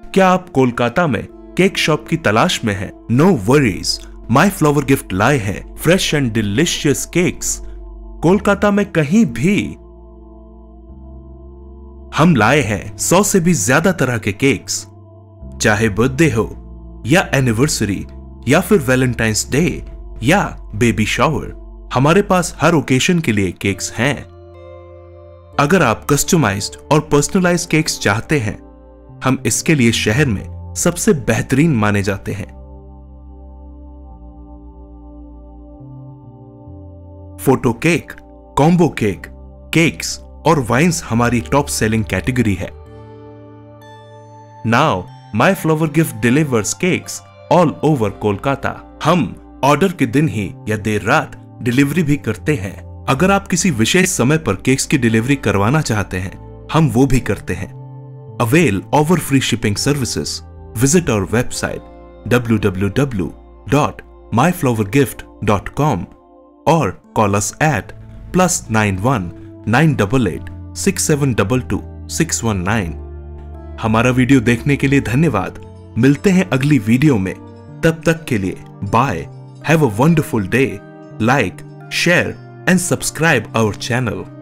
क्या आप कोलकाता में केक शॉप की तलाश में हैं? No worries, my flower gift लाए हैं fresh and delicious cakes. Kolkata में कहीं भी हम लाए हैं 100 से भी ज्यादा तरह के केक्स। चाहे बर्थडे हो या एनिवर्सरी या फिर वैलेंटाइंस डे या बेबी शावर, हमारे पास हर ओकेशन के लिए केक्स हैं। अगर आप कस्टमाइज्ड और पर्सनलाइज्ड केक्स चाहते हैं, हम इसके लिए शहर में सबसे बेहतरीन माने जाते हैं। Photo cake, combo cake, cakes और वाइन्स हमारी टॉप सेलिंग कैटेगरी है। Now my flower gift delivers cakes all over Kolkata. हम ऑर्डर के दिन ही या देर रात डिलीवरी भी करते हैं। अगर आप किसी विशेष समय पर केक्स की डिलीवरी करवाना चाहते हैं, हम वो भी करते हैं। Avail our free shipping services. Visit our website www.myflowergift.com और कॉल अस एट +91 988 6722 619। हमारा वीडियो देखने के लिए धन्यवाद। मिलते हैं अगली वीडियो में। तब तक के लिए bye. Have a wonderful day. Like, share and subscribe our channel.